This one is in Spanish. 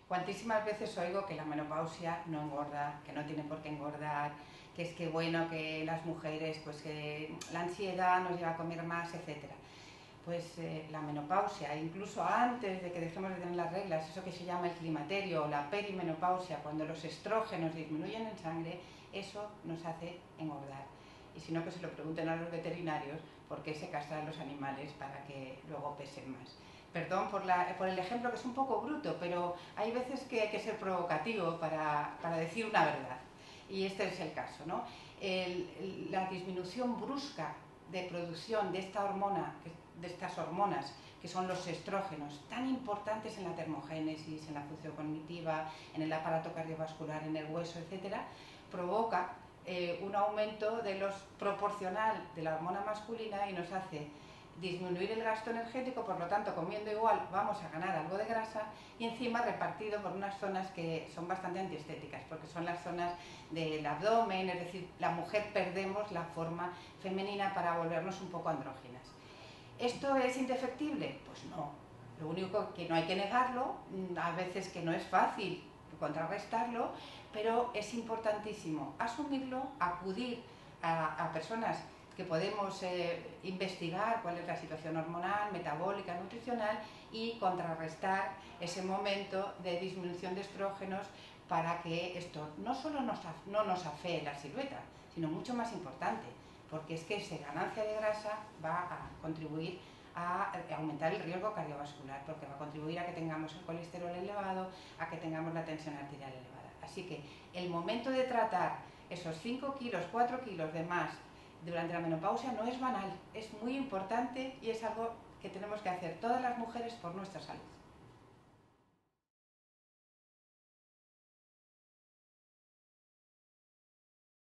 Cuantísimas veces oigo que la menopausia no engorda, que no tiene por qué engordar, que es que bueno, que las mujeres, pues que la ansiedad nos lleva a comer más, etcétera. Pues la menopausia, incluso antes de que dejemos de tener las reglas, eso que se llama el climaterio o la perimenopausia, cuando los estrógenos disminuyen en sangre, eso nos hace engordar. Y si no, que se lo pregunten a los veterinarios por qué se castran los animales para que luego pesen más. Perdón por el ejemplo, que es un poco bruto, pero hay veces que hay que ser provocativo para decir una verdad. Y este es el caso, ¿no? La disminución brusca de producción de esta hormona, de estas hormonas, que son los estrógenos, tan importantes en la termogénesis, en la función cognitiva, en el aparato cardiovascular, en el hueso, etcétera, provoca un aumento de los proporcional de la hormona masculina y nos hace disminuir el gasto energético, por lo tanto, comiendo igual vamos a ganar algo de grasa y encima repartido por unas zonas que son bastante antiestéticas, porque son las zonas del abdomen, es decir, la mujer perdemos la forma femenina para volvernos un poco andróginas. ¿Esto es indefectible? Pues no. Lo único que no hay que negarlo, a veces que no es fácil contrarrestarlo, pero es importantísimo asumirlo, acudir a personas que podemos investigar cuál es la situación hormonal, metabólica, nutricional y contrarrestar ese momento de disminución de estrógenos para que esto no solo no nos afee la silueta, sino mucho más importante, porque es que esa ganancia de grasa va a contribuir a aumentar el riesgo cardiovascular, porque va a contribuir a que tengamos el colesterol elevado, a que tengamos la tensión arterial elevada. Así que el momento de tratar esos 5 kilos, 4 kilos de más durante la menopausia no es banal, es muy importante y es algo que tenemos que hacer todas las mujeres por nuestra salud.